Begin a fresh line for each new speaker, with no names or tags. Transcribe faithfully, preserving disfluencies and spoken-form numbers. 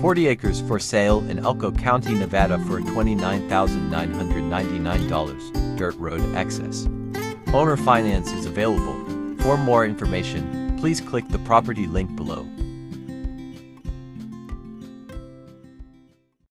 forty acres for sale in Elko County, Nevada for twenty-nine thousand nine hundred ninety-nine dollars. Dirt road access. Owner finance is available. For more information, please click the property link below.